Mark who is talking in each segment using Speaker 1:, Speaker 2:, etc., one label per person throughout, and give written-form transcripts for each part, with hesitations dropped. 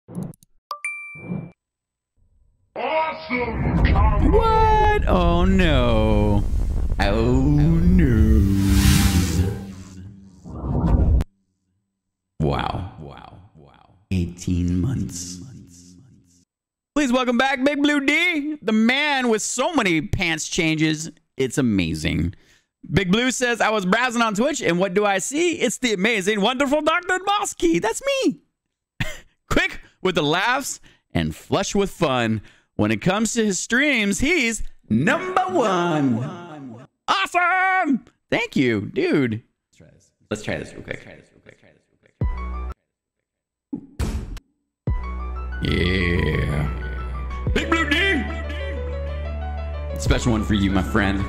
Speaker 1: What? Oh no. Oh no. Wow. 18 months. Please welcome back Big Blue D, the man with so many pants changes. It's amazing. Big Blue says, I was browsing on Twitch, and what do I see? It's the amazing, wonderful Dr. Bosky. That's me. Quick with the laughs and flush with fun. When it comes to his streams, he's #1. Awesome. Thank you, dude. Let's try this real quick. Yeah. Big Blue D. Special one for you, my friend.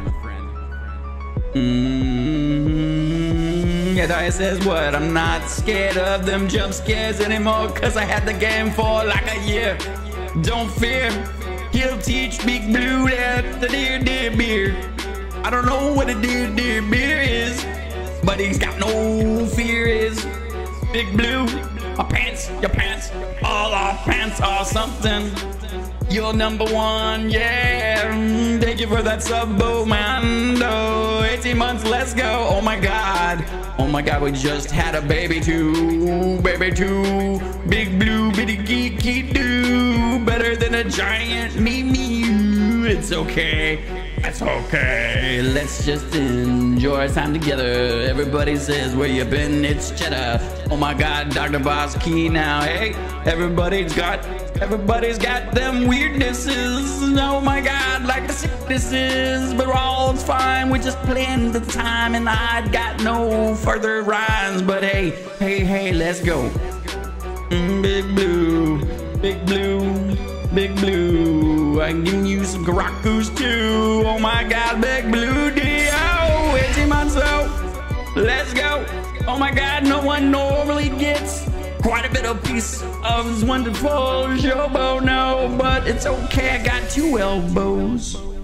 Speaker 1: Yeah, Daya says what? I'm not scared of them jump scares anymore, cause I had the game for like a year. Don't fear, he'll teach Big Blue that the deer beer. I don't know what a deer beer is, but he's got no fears. Big Blue, my pants, your pants, all our pants are something. You're #1, yeah. Thank you for that sub, Mando. 18 months, let's go. Oh my god, we just had a baby too. Big Blue, bitty geeky do. Better than a giant me. It's okay. Let's just enjoy our time together. Everybody says where you been, it's cheddar. Oh my god, Dr. Bosky now. Hey, everybody's got them weirdnesses. Oh my god, like the sicknesses. But all it's fine, we're just playing the time. And I got no further rhymes. But hey, let's go. Big Blue, I'm giving you some Karakus too. Oh my god, Big Blue D.O. 18 months old. Let's go. Oh my god, no one normally gets quite a bit of piece of this wonderful showbo. No, but it's okay, I got 2 elbows.